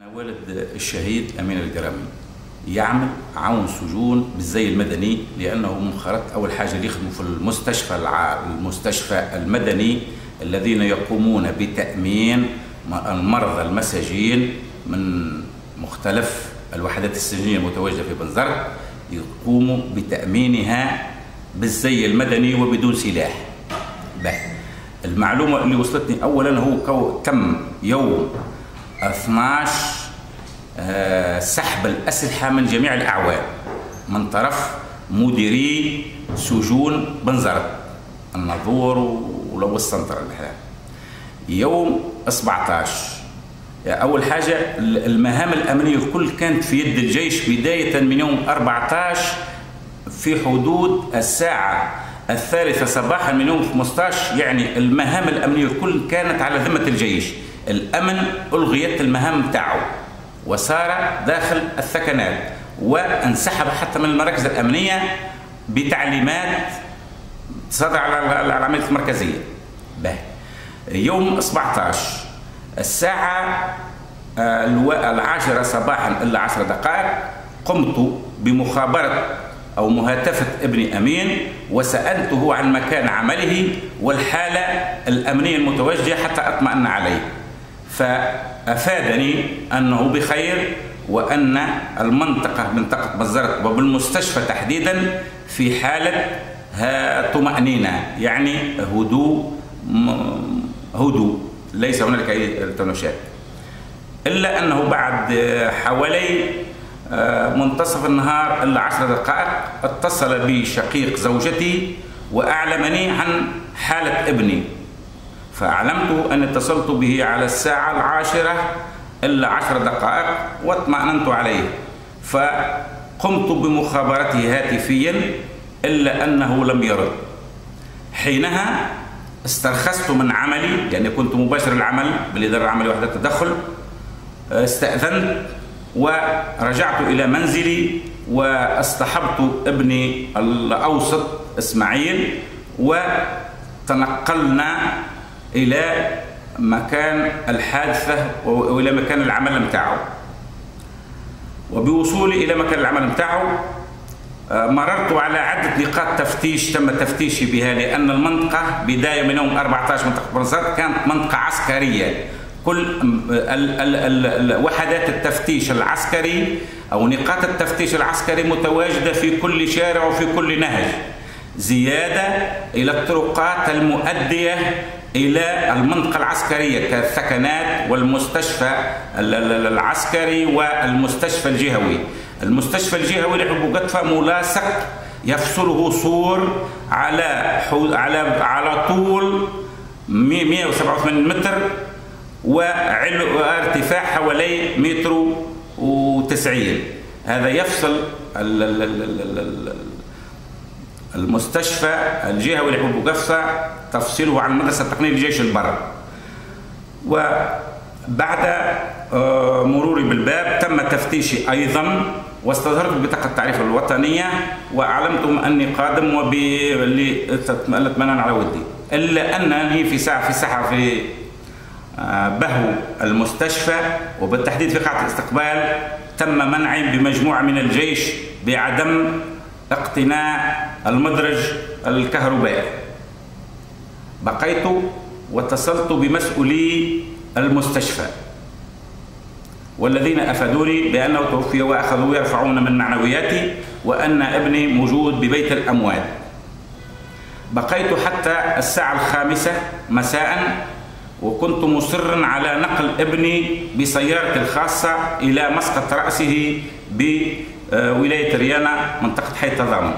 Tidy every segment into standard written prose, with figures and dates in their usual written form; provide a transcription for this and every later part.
والد الشهيد أمين الجرامي يعمل عون سجون بالزي المدني، لأنه منخرط أول حاجة اللي يخدموا في المستشفى المدني الذين يقومون بتأمين المرضى المساجين من مختلف الوحدات السجنية المتواجدة في بنزرت، يقوموا بتأمينها بالزي المدني وبدون سلاح. المعلومة اللي وصلتني أولا هو تم يوم 12 سحب الأسلحة من جميع الأعوان من طرف مديري سجون بنزرت النظور ولو السنتر الحال. يوم 17 أول حاجة المهام الأمنية الكل كانت في يد الجيش بداية من يوم 14 في حدود الساعة 3 صباحا من يوم 15، يعني المهام الأمنية الكل كانت على ذمة الجيش. الأمن ألغيت المهام بتاعه وصار داخل الثكنات وانسحب حتى من المراكز الأمنية بتعليمات صدر على العملية المركزية. يوم 17 الساعة 10 صباحا إلا 10 دقائق قمت بمخابرة أو مهاتفة ابني أمين وسألته عن مكان عمله والحالة الأمنية المتوجهة حتى أطمئن عليه، فأفادني أنه بخير وأن المنطقة منطقة بنزرت وبالمستشفى تحديدا في حالة طمأنينة، يعني هدوء ليس هنالك أي تنشات، إلا أنه بعد حوالي منتصف النهار إلا 10 دقائق اتصل بي شقيق زوجتي وأعلمني عن حالة ابني، فأعلمته أن اتصلت به على الساعة 10 إلا 10 دقائق واطمأننت عليه، فقمت بمخابرته هاتفيا إلا أنه لم يرد. حينها استرخصت من عملي لأني كنت مباشر العمل بالإدارة العملية وحدة التدخل، استأذنت ورجعت إلى منزلي واصطحبت ابني الأوسط إسماعيل وتنقلنا إلى مكان الحادثة وإلى مكان العمل متاعه. وبوصولي إلى مكان العمل متاعه مررت على عدة نقاط تفتيش تم تفتيشي بها، لأن المنطقة بداية من يوم 14 منطقة بنزرت كانت منطقة عسكرية، كل وحدات التفتيش العسكري أو نقاط التفتيش العسكري متواجدة في كل شارع وفي كل نهج، زيادة إلى الطرقات المؤدية إلى المنطقة العسكرية كالثكنات والمستشفى العسكري والمستشفى الجهوي. المستشفى الجهوي لحب قطفة ملاصق يفصله سور على طول 187 متر وارتفاع حوالي 1.90 متر. هذا يفصل المستشفى الجهوي لحب قطفة تفصيله عن المدرسة التقنية لجيش البر. وبعد مروري بالباب تم تفتيشي أيضا واستظهرت ببطاقة التعريف الوطنية وأعلمتهم أني قادم وأتمنى على ودي، إلا أنني في ساحة في بهو المستشفى وبالتحديد في قاعة الاستقبال تم منعي بمجموعة من الجيش بعدم اقتناء المدرج الكهربائي. بقيت واتصلت بمسؤولي المستشفى والذين أفادوني بأنه توفي وأخذوا يرفعون من معنوياتي وأن ابني موجود ببيت الأموات. بقيت حتى الساعة 5 مساء وكنت مصرا على نقل ابني بسيارتي الخاصة إلى مسقط رأسه بولاية ريانا منطقة حي التضامن،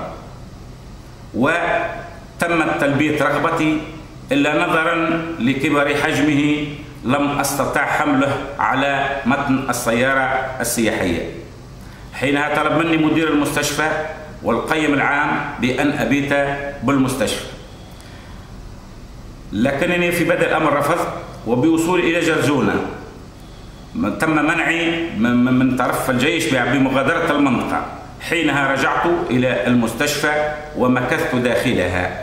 وتمت تلبية رغبتي إلا نظرا لكبر حجمه لم أستطع حمله على متن السيارة السياحية. حينها طلب مني مدير المستشفى والقيم العام بأن أبيت بالمستشفى، لكنني في بدء الأمر رفضت، وبوصولي إلى جرزونة تم منعي من طرف الجيش بمغادرة المنطقة. حينها رجعت إلى المستشفى ومكثت داخلها،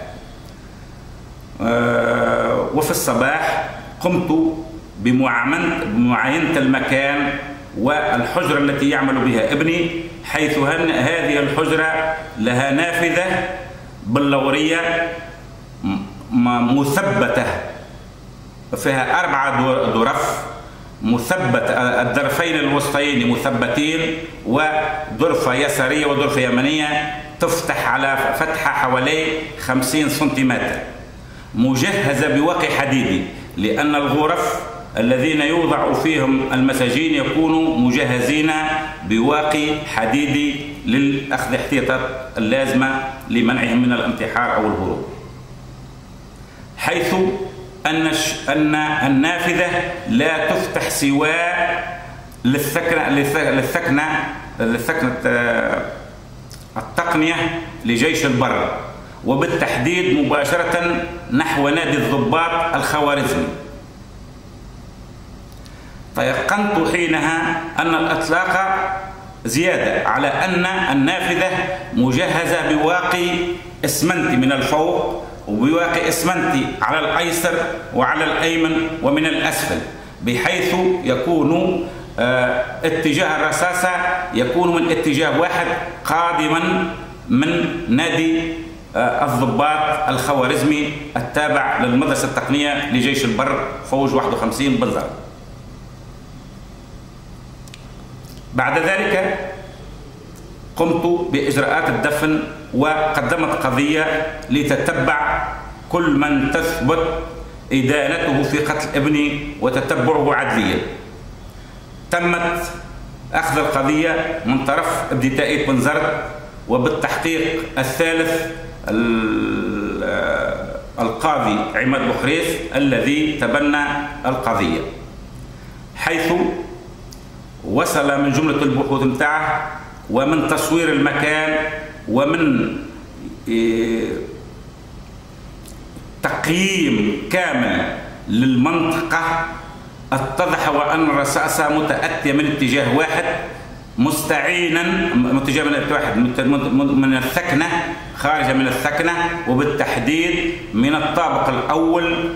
وفي الصباح قمت بمعاينة المكان والحجرة التي يعمل بها ابني، حيث هذه الحجرة لها نافذة بلورية مثبتة فيها 4 درف مثبت، الدرفين الوسطيين مثبتين، ودرفة يسارية ودرفة يمنية تفتح على فتحة حوالي 50 سنتيمتر، مجهزة بواقي حديدي، لأن الغرف الذين يوضع فيهم المساجين يكونوا مجهزين بواقي حديدي للأخذ الاحتياطات اللازمة لمنعهم من الانتحار أو الهروب، حيث أن النافذة لا تفتح سواء للثكنة التقنية لجيش البر، وبالتحديد مباشرة نحو نادي الضباط الخوارزمي. تيقنت حينها أن الإطلاق زيادة على أن النافذة مجهزة بواقي إسمنتي من الفوق وبواقي إسمنتي على الأيسر وعلى الأيمن ومن الأسفل، بحيث يكون اتجاه الرصاصة يكون من اتجاه واحد قادما من نادي الضباط الخوارزمي التابع للمدرسة التقنية لجيش البر فوج 51 بنزرت. بعد ذلك قمت بإجراءات الدفن، وقدمت قضية لتتبع كل من تثبت إدانته في قتل ابني وتتبعه عدليا. تمت أخذ القضية من طرف ابن تائيت بنزرت، وبالتحقيق الثالث القاضي عماد بخريس الذي تبنى القضية، حيث وصل من جملة البحوث متاعه ومن تصوير المكان ومن تقييم كامل للمنطقة اتضح وأن الرصاصة متأتية من اتجاه واحد، مستعينا متجه من الثكنة، خارجة من الثكنة، وبالتحديد من الطابق الأول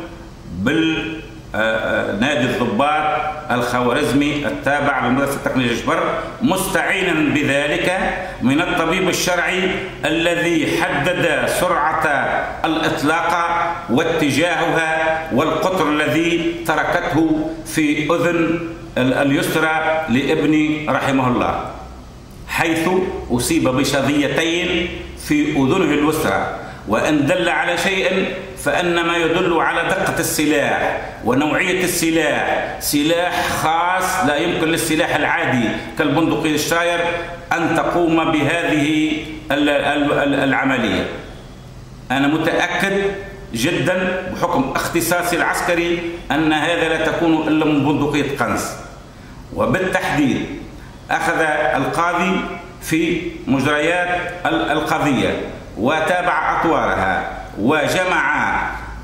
نادي الضباط الخوارزمي التابع للمدرسة التقنية جيش بر، مستعينا بذلك من الطبيب الشرعي الذي حدد سرعة الإطلاق واتجاهها والقطر الذي تركته في أذن اليسرى لابني رحمه الله، حيث أصيب بشظيتين في أذنه اليسرى. وأن دل على شيء فإن ما يدل على دقة السلاح ونوعية السلاح، سلاح خاص لا يمكن للسلاح العادي كالبندقية الشاير أن تقوم بهذه العملية. أنا متأكد جدا بحكم اختصاصي العسكري أن هذا لا تكون إلا من بندقية قنص. وبالتحديد أخذ القاضي في مجريات القضية وتابع أطوارها وجمع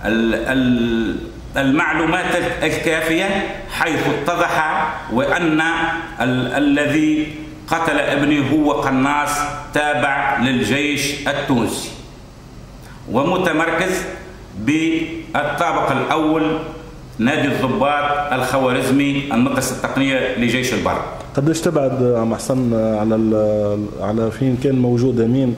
المعلومات الكافية، حيث اتضح وأن الذي قتل ابني هو قناص تابع للجيش التونسي ومتمركز بالطابق الأول نادي الضباط الخوارزمي المدرسة التقنية لجيش البر. قداش تبعد عم حسن على فين كان موجود مين؟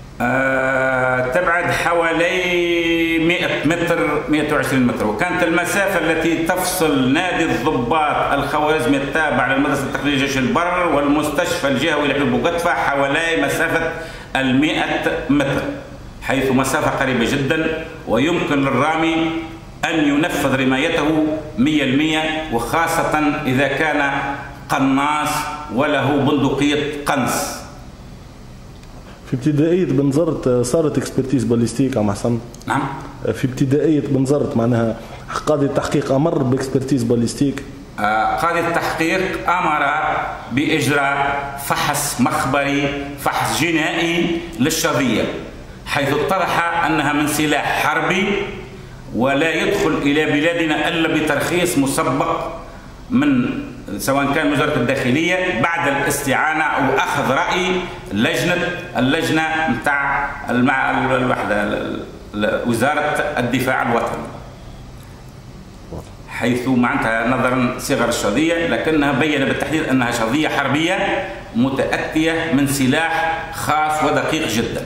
تبعد حوالي 100 متر 120 متر، وكانت المسافة التي تفصل نادي الضباط الخوارزمي التابع للمدرسة التقنية جيش البر والمستشفى الجهوي لحلب بوقتفة حوالي مسافة 100 متر، حيث مسافة قريبة جدا، ويمكن للرامي أن ينفذ رمايته 100%، وخاصة إذا كان قناص وله بندقية قنص. في ابتدائية بنزرت صارت اكسبرتيز باليستيك عم حسن؟ نعم. في ابتدائية بنزرت معناها قاضي التحقيق أمر باكسبرتيز باليستيك؟ قاضي التحقيق أمر بإجراء فحص مخبري، فحص جنائي للشظية، حيث اتضح أنها من سلاح حربي ولا يدخل إلى بلادنا إلا بترخيص مسبق من سواء كان وزارة الداخلية بعد الاستعانة أو أخذ رأي اللجنة متاع الوحدة وزارة الدفاع الوطني، حيث معناتها نظرا صغر الشظية، لكنها بين بالتحديد أنها شظية حربية متأتية من سلاح خاص ودقيق جدا.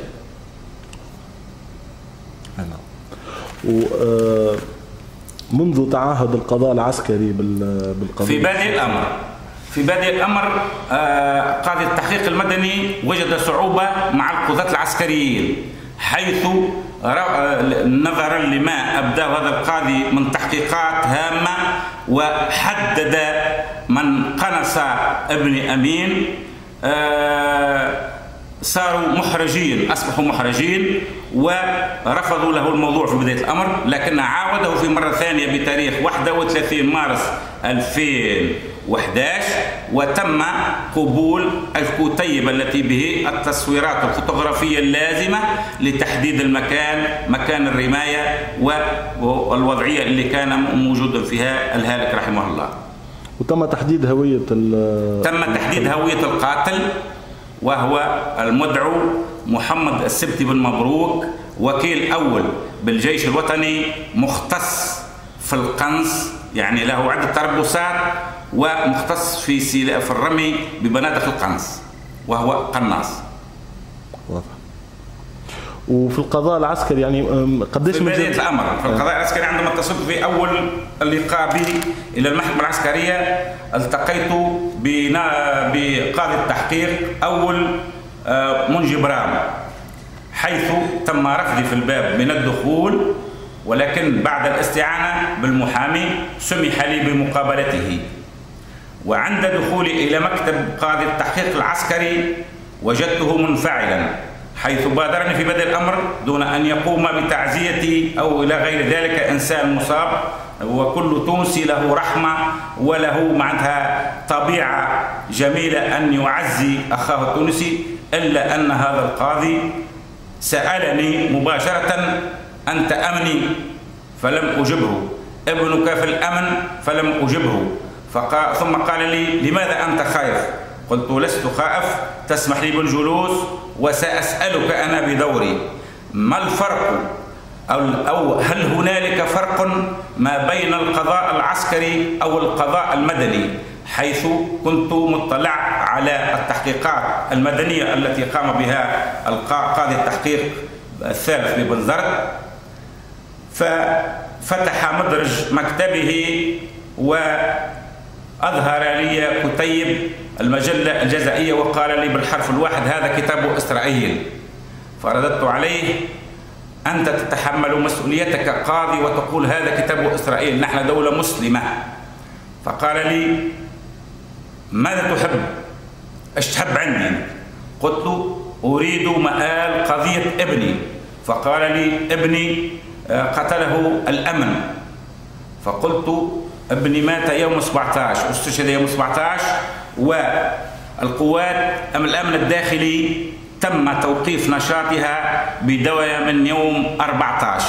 منذ تعهد القضاء العسكري بالقضية في بادئ الأمر قاضي التحقيق المدني وجد صعوبة مع القضاة العسكريين، حيث نظرا لما أبداه هذا القاضي من تحقيقات هامة، وحدد من قنص ابن أمين صاروا محرجين، أصبحوا محرجين ورفضوا له الموضوع في بداية الأمر، لكن عاوده في مرة ثانية بتاريخ 31 مارس 2011 وتم قبول الكتيب التي به التصويرات الفوتوغرافية اللازمة لتحديد مكان الرماية والوضعية اللي كان موجود فيها الهالك رحمه الله. وتم تحديد هوية القاتل، وهو المدعو محمد السبتي بن مبروك، وكيل أول بالجيش الوطني، مختص في القنص، يعني له عدة تربصات، ومختص في الرمي ببنادق القنص، وهو قناص. واضح. وفي القضاء العسكري يعني قديش في بداية الأمر في القضاء العسكري عندما اتصلت في أول اللقاء بي إلى المحكمة العسكرية، التقيت بقاضي التحقيق أول منجي برام، حيث تم رفضي في الباب من الدخول، ولكن بعد الاستعانة بالمحامي سمح لي بمقابلته. وعند دخولي إلى مكتب قاضي التحقيق العسكري وجدته منفعلا، حيث بادرني في بدء الأمر دون أن يقوم بتعزيتي أو إلى غير ذلك. إنسان مصاب، وكل تونسي له رحمة وله معناتها طبيعة جميلة أن يعزي أخاه التونسي، إلا أن هذا القاضي سألني مباشرة: أنت أمني؟ فلم أجبه. ابنك في الأمن؟ فلم أجبه. ثم قال لي: لماذا أنت خائف؟ قلت: لست خائف، تسمح لي بالجلوس وسأسألك أنا بدوري، ما الفرق أو هل هنالك فرق ما بين القضاء العسكري أو القضاء المدني؟ حيث كنت مطلع على التحقيقات المدنية التي قام بها قاضي التحقيق الثالث ببنزرت، ففتح مدرج مكتبه وأظهر لي كتيب المجلة الجزائية وقال لي بالحرف الواحد: هذا كتاب إسرائيل. فرددت عليه: أنت تتحمل مسؤوليتك قاضي وتقول هذا كتاب إسرائيل، نحن دولة مسلمة. فقال لي: ماذا تحب؟ ايش تحب عندي؟ قلت له: أريد مآل قضية ابني. فقال لي: ابني قتله الأمن. فقلت: ابني مات يوم 17 واستشهد يوم 17، والقوات الأمن الداخلي تم توقيف نشاطها بدوايا من يوم 14،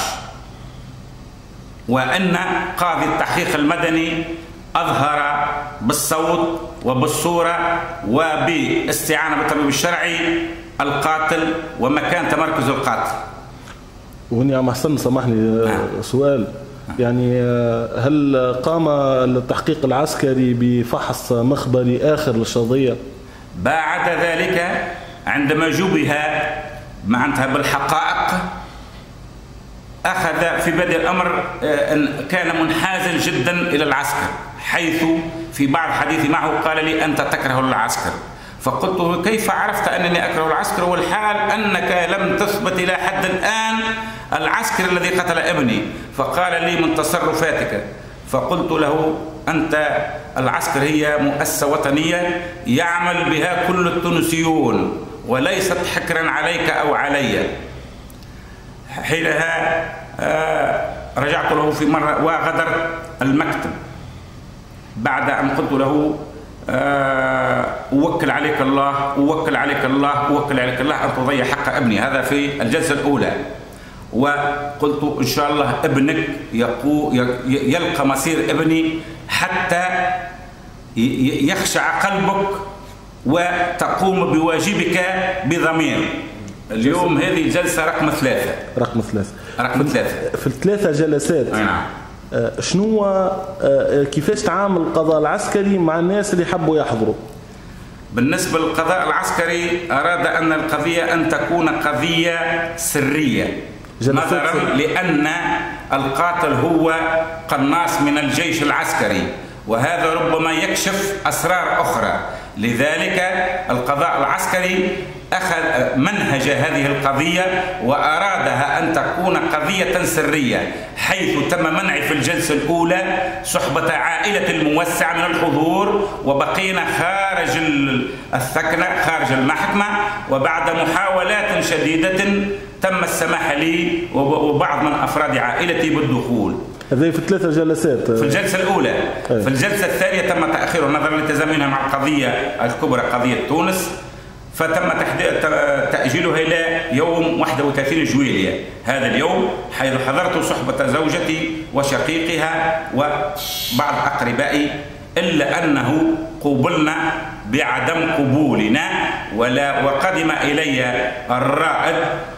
وأن قاضي التحقيق المدني أظهر بالصوت وبالصورة وباستعانة بالطبيب الشرعي القاتل ومكان تمركز القاتل. وهنا عم حسن سامحني سؤال، يعني هل قام التحقيق العسكري بفحص مخبري آخر للشظية؟ بعد ذلك عندما جبه معناتها بالحقائق، أخذ في بدء الأمر كان منحازا جدا إلى العسكر، حيث في بعض حديثي معه قال لي: أنت تكره العسكر. فقلت له: كيف عرفت أنني أكره العسكر والحال أنك لم تثبت إلى حد الآن العسكر الذي قتل ابني؟ فقال لي: من تصرفاتك. فقلت له: أنت العسكر هي مؤسسة وطنية يعمل بها كل التونسيون وليست حكرا عليك أو علي. حينها رجعت له في مرة وغدر المكتب بعد أن قلت له: أوكل عليك الله، أوكل عليك الله، أوكل عليك الله أن تضيع حق ابني. هذا في الجلسة الأولى. وقلت: إن شاء الله ابنك يلقى مصير ابني حتى يخشع قلبك وتقوم بواجبك بضمير. اليوم هذه جلسة رقم 3. في ال3 جلسات. نعم. شنو كيفاش تعامل القضاء العسكري مع الناس اللي حبوا يحضروا؟ بالنسبة للقضاء العسكري أراد أن القضية أن تكون قضية سرية، نظرا لأن القاتل هو قناص من الجيش العسكري، وهذا ربما يكشف أسرار أخرى. لذلك القضاء العسكري أخذ منهج هذه القضية وأرادها أن تكون قضية سرية، حيث تم منع في الجلسة الأولى صحبة عائلة الموسعة من الحضور، وبقينا خارج الثكنة خارج المحكمة، وبعد محاولات شديدة تم السماح لي وبعض من أفراد عائلتي بالدخول. هذه في 3 جلسات. في الجلسة الأولى. في الجلسة الثانية تم تأخيرها نظرا لتزامنها مع القضية الكبرى قضية تونس، فتم تأجيلها إلى يوم 31 جويلية هذا اليوم، حيث حضرت صحبة زوجتي وشقيقها وبعض أقربائي، إلا أنه قوبلنا بعدم قبولنا. وقدم إلي الرائد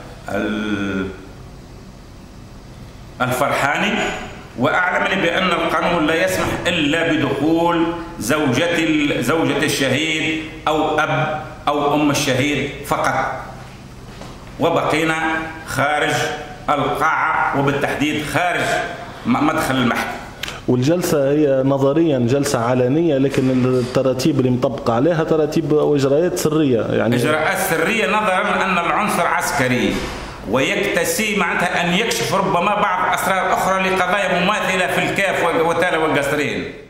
الفرحاني وأعلمني بأن القانون لا يسمح إلا بدخول زوجة الشهيد أو أب أو أم الشهيد فقط، وبقينا خارج القاعة وبالتحديد خارج مدخل المحكمة. والجلسة هي نظريا جلسة علنية، لكن التراتيب اللي مطبقة عليها تراتيب وإجراءات سرية، يعني إجراءات سرية نظرا أن العنصر عسكري، ويكتسي معناتها أن يكشف ربما بعض أسرار أخرى لقضايا مماثلة في الكاف وتالا والقصرين.